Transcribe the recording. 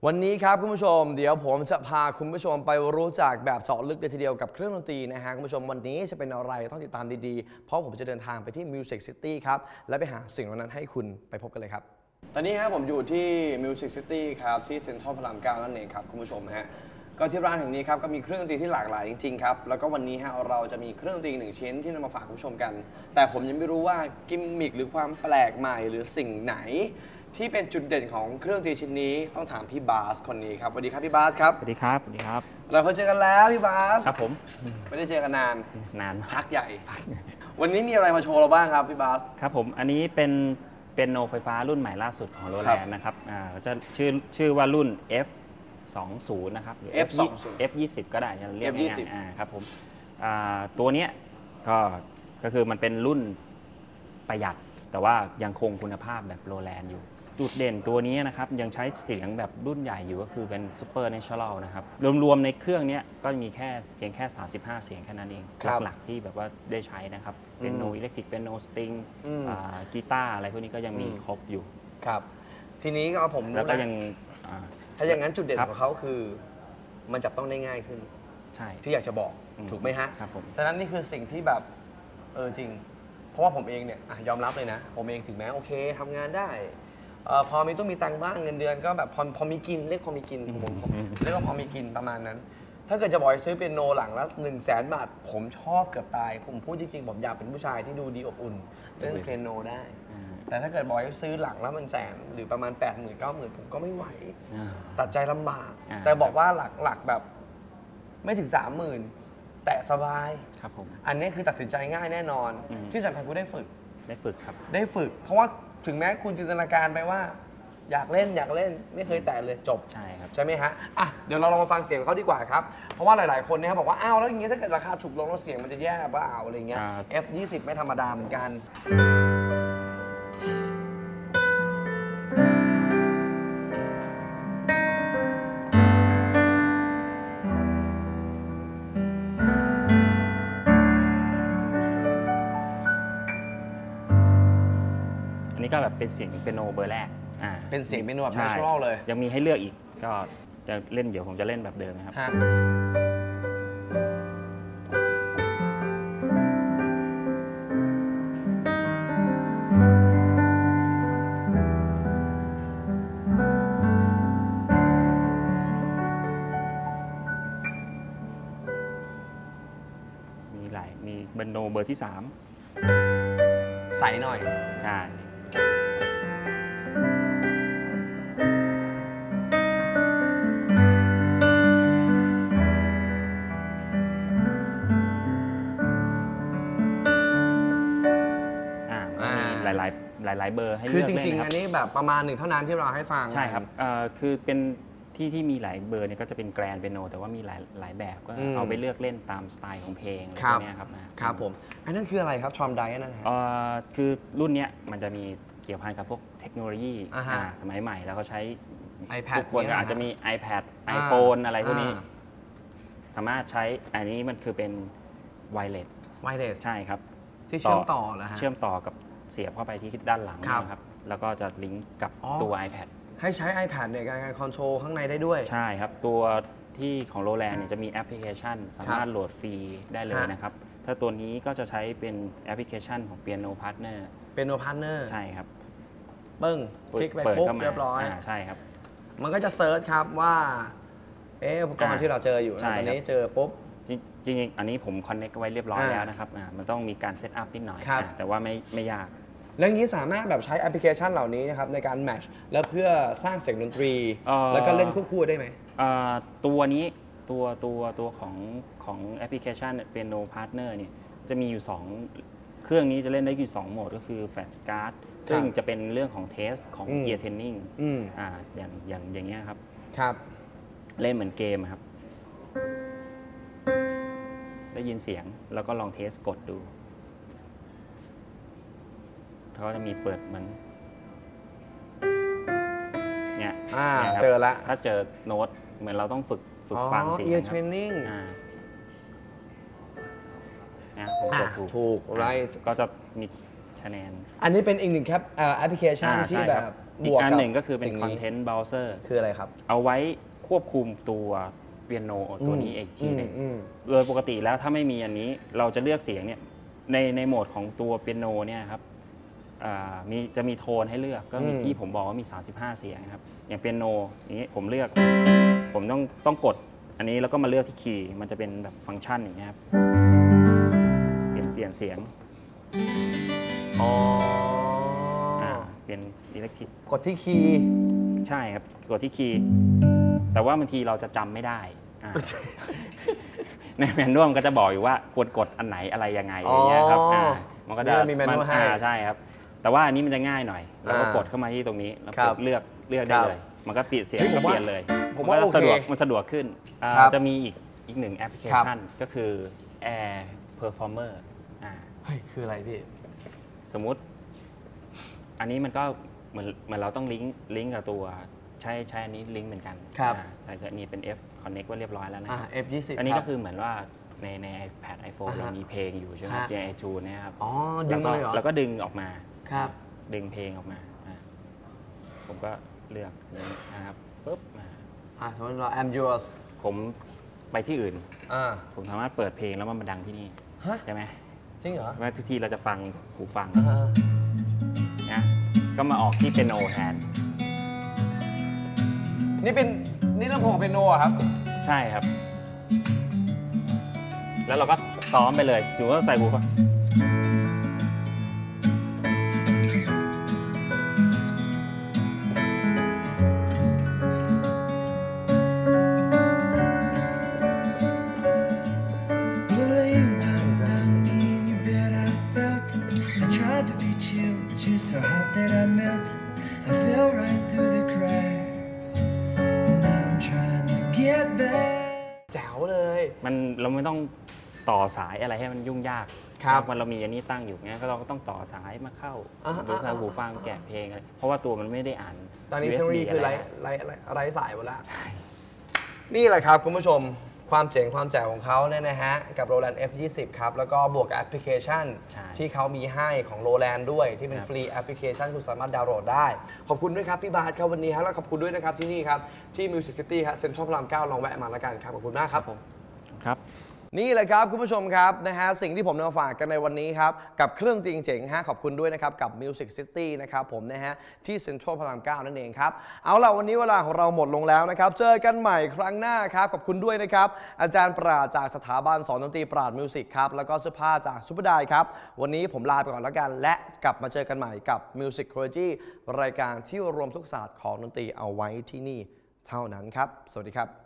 วันนี้ครับคุณผู้ชมเดี๋ยวผมจะพาคุณผู้ชมไปรู้จักแบบเจาะลึกเลยทีเดียวกับเครื่องดนตรีนะฮะคุณผู้ชมวันนี้จะเป็นอะไรต้องติดตามดีๆเพราะผมจะเดินทางไปที่ Music City ครับและไปหาสิ่งเหล่านั้นให้คุณไปพบกันเลยครับตอนนี้ครับผมอยู่ที่ Music City ครับที่เซ็นทรัลพระราม 9นั่นเองครับคุณผู้ชมฮะก็ที่ร้านแห่งนี้ครับก็มีเครื่องดนตรีที่หลากหลายจริงๆครับแล้วก็วันนี้ฮะเราจะมีเครื่องดนตรี1ชิ้นที่นำมาฝากคุณผู้ชมกันแต่ผมยังไม่รู้ว่ากิมมิคหรือความแปลกใหม่หรือสิ่งไหนที่เป็นจุดเด่นของเครื่องดนตรีชิ้นนี้ต้องถามพี่บาสคนนี้ครับสวัสดีครับพี่บาสครับสวัสดีครับสวัสดีครับเราเคยเจอกันแล้วพี่บาสครับผมไม่ได้เจอกันนานมพักใหญ่วันนี้มีอะไรมาโชว์เราบ้างครับพี่บาสครับผมอันนี้เป็นโนไฟฟ้ารุ่นใหม่ล่าสุดของโรแลนด์นะครับจะชื่อว่ารุ่น F20 นะครับหรือ F20 ก็ได้จะเรียกง่ายๆครับผมตัวเนี้ยก็คือมันเป็นรุ่นประหยัดแต่ว่ายังคงคุณภาพแบบโรแลนด์อยู่จุดเด่นตัวนี้นะครับยังใช้เสียงแบบรุ่นใหญ่อยู่ก็คือเป็นซูเปอร์เนเชอรัลนะครับรวมๆในเครื่องนี้ก็มีเพียงแค่35เสียงแค่นั้นเองหลักๆที่แบบว่าได้ใช้นะครับเป็นโนอิเล็กทริกเป็นโนสตริงกีตาร์อะไรพวกนี้ก็ยังมีครบอยู่ครับทีนี้ก็ผมแล้วก็ยังถ้าอย่างนั้นจุดเด่นของเขาคือมันจับต้องได้ง่ายขึ้นใช่ที่อยากจะบอกถูกไหมฮะครับผมฉะนั้นนี่คือสิ่งที่แบบจริงเพราะว่าผมเองเนี่ยยอมรับเลยนะผมเองถึงแม้โอเคทำงานได้พอมีต้องมีตังค์บ้างเงินเดือนก็แบบพอมีกินเรียกพอมีกินผมเรียกว่าพอมีกินประมาณนั้นถ้าเกิดจะบอกให้ซื้อเป็นโนหลังละ100,000 บาทผมชอบเกือบตายผมพูดจริงๆผมอยากเป็นผู้ชายที่ดูดีอบอุ่นเล่นเปียโนได้แต่ถ้าเกิดบอกให้ซื้อหลังแล้วมัน100,000หรือประมาณ80,000 90,000ผมก็ไม่ไหวตัดใจลำบากแต่บอกว่าหลักแบบไม่ถึง30,000แต่สบายครับผมอันนี้คือตัดสินใจง่ายแน่นอนที่สำคัญคุณได้ฝึกครับได้ฝึกเพราะว่าถึงแม้คุณจินตนาการไปว่าอยากเล่นไม่เคยแตะเลยจบใช่ครับใช่ไหมฮะเดี๋ยวเราลองมาฟังเสียงเขาดีกว่าครับเพราะว่าหลายๆคนเนี่ยบอกว่าอ้าวแล้วอย่างเงี้ยถ้าเกิดราคาถูกลงแล้วเสียงมันจะแย่เปล่าอะไรเงี้ย F20 ไม่ธรรมดาเหมือนกันอันนี้ก็แบบเป็นเสียงเปียโนเบอร์แรกเป็นเสียงเปียโนแบบ natural เลยยังมีให้เลือกอีกก็จะเล่นเดี๋ยวผมจะเล่นแบบเดิมนะครับมีเปียโนเบอร์ที่3 ใส่หน่อยใช่หลายเบอร์ให้เลือกเล่นคือจริงๆอันนี้แบบประมาณ1เท่านั้นที่เราให้ฟังใช่ครับคือเป็นที่มีหลายเบอร์เนี่ยก็จะเป็นแกรนเปียโนแต่ว่ามีหลายแบบก็เอาไปเลือกเล่นตามสไตล์ของเพลงอะไรพวกนี้ครับผมอันนั้นคืออะไรครับทรอมไดนั่นคือรุ่นนี้มันจะมีเกี่ยวพันกับพวกเทคโนโลยีสมัยใหม่แล้วก็ใช้ iPad ทุกคนก็อาจจะมี iPad iPhone อะไรพวกนี้สามารถใช้อันนี้มันคือเป็นไวเลสใช่ครับที่เชื่อมต่อเหรอฮะเชื่อมต่อกับเสียบเข้าไปที่ด้านหลังนะครับแล้วก็จะลิงก์กับตัว iPad ให้ใช้ iPad ในการคอนโทรลข้างในได้ด้วยใช่ครับตัวที่ของโรแลนด์เนี่ยจะมีแอปพลิเคชันสามารถโหลดฟรีได้เลยนะครับถ้าตัวนี้ก็จะใช้เป็นแอปพลิเคชันของ Piano Partner ใช่ครับปึ้งคลิกไปปุ๊บเรียบร้อยใช่ครับมันก็จะเซิร์ชครับว่าอุปกรณ์ที่เราเจออยู่ตอนนี้เจอปุ๊บจริงๆอันนี้ผมคอนเนคไว้เรียบร้อยแล้วนะครับมันต้องมีการเซตอัพนิดหน่อยแต่ว่าไม่ยากแล้วอย่างนี้สามารถแบบใช้แอปพลิเคชันเหล่านี้นะครับในการแมทช์แล้วเพื่อสร้างเสียงดนตรีแล้วก็เล่นควบคู่ได้ไหมตัวนี้ตัวของแอปพลิเคชันเป็น No Partner เนี่ยจะมีอยู่2เครื่องนี้จะเล่นได้อยู่2โหมดก็คือ Flash Card ซึ่งจะเป็นเรื่องของเทสของ Ear Training อย่างเงี้ยครับเล่นเหมือนเกมครับได้ยินเสียงแล้วก็ลองเทสกดดูเขาจะมีเปิดเหมือนเนี่ยเจอละถ้าเจอโน้ตเหมือนเราต้องฝึกฟังเสียง Ear Training ผมกดถูกไรก็จะมีคะแนนอันนี้เป็นอีกหนึ่งแอปพลิเคชันที่แบบอีกอันหนึ่งก็คือเป็นคอนเทนต์เบราว์เซอร์คืออะไรครับเอาไว้ควบคุมตัวเปียโนตัวนี้อีกทีหนึ่งโดยปกติแล้วถ้าไม่มีอันนี้เราจะเลือกเสียงเนี่ยในโหมดของตัวเปียโนเนี่ยครับจะมีโทนให้เลือกก็มีที่ผมบอกว่ามี35เสียงครับอย่างเปียโนนี้ผมเลือกผมต้องกดอันนี้แล้วก็มาเลือกที่คีย์มันจะเป็นแบบฟังก์ชันอย่างเงี้ยครับเปลี่ยนเสียงเปลี่ยนอิเล็กทริกกดที่คีย์ใช่ครับกดที่คีย์แต่ว่าบางทีเราจะจำไม่ได้ในแมนนวลก็จะบอกอยู่ว่าควรกดอันไหนอะไรยังไงอย่างเงี้ยครับมันก็จะมีแมนนวลให้ใช่ครับแต่ว่าอันนี้มันจะง่ายหน่อยเราก็กดเข้ามาที่ตรงนี้แล้วเลือกได้เลยมันก็เปลี่ยนเสียงก็เปลี่ยนเลยผมว่ามันสะดวกขึ้นจะมีอีกหนึ่งแอปพลิเคชันก็คือ Air Performer เฮ้ยคืออะไรพี่สมมุติอันนี้มันก็เหมือนเราต้องลิงก์กับตัวใช้อันนี้ลิงก์เหมือนกันแต่อันนี้เป็น F Connect ว่าเรียบร้อยแล้วนะ F20 อันนี้ก็คือเหมือนว่าใน iPad iPhone เรามีเพลงอยู่ใช่ไหมใน iTunes นะครับดึงมาเลยเหรอแล้วก็ดึงออกมาดึงเพลงออกมาผมก็เลือกนะครับปุ๊บสมมติเรา I'm yours ผมไปที่อื่นผมสามารถเปิดเพลงแล้วมันมาดังที่นี่ใช่ไหมจริงเหรอว่าทุกทีเราจะฟังหูฟังนะก็มาออกที่เปียโนแทนนี่ลำโพงเปียโนครับใช่ครับแล้วเราก็ซ้อมไปเลยถือว่าใส่หูฟัง So hot that I melted, I fell right through the cracks, and now I'm trying to get back. แจ๋วเลยเราไม่ต้องต่อสายอะไรให้มันยุ่งยากครับมันเรามีอันนี้ตั้งอยู่งั้นก็เราก็ต้องต่อสายมาเข้าดูสายหูฟังแกะเพลงอะไรเพราะว่าตัวมันไม่ได้อ่านตอนนี้เทคโนโลยีคือไร้สายหมดแล้วนี่แหละครับคุณผู้ชมความเจ๋งความแจ๋วของเขาเนี่ยนะฮะกับ Roland F20 ครับแล้วก็บวกกับแอปพลิเคชันที่เขามีให้ของ Roland ด้วยที่เป็นฟรีแอปพลิเคชันคุณสามารถดาวน์โหลดได้ขอบคุณด้วยครับพี่บาสครับวันนี้แล้วขอบคุณด้วยนะครับที่นี่ครับที่ Music City ครับเซ็นทรัลพระราม 9ลองแวะมาแล้วกันครับขอบคุณมากครับครับนี่แหละครับคุณผู้ชมครับนะฮะสิ่งที่ผมนำมาฝากกันในวันนี้ครับกับเครื่องตีเจ๋งฮะขอบคุณด้วยนะครับกับ Music City นะครับผมนะฮะที่เซ็นทรัลพระราม 9นั่นเองครับเอาล่ะวันนี้เวลาของเราหมดลงแล้วนะครับเจอกันใหม่ครั้งหน้าครับขอบคุณด้วยนะครับอาจารย์ปราดจากสถาบันสอนดนตรีปราดมิวสิกครับแล้วก็เสื้อผ้าจากซุปเปอร์ไดครับวันนี้ผมลาไปก่อนแล้วกันและกลับมาเจอกันใหม่กับ Musicology รายการที่รวมทุกศาสตร์ของดนตรีเอาไว้ที่นี่เท่านั้นครับสวัสดีครับ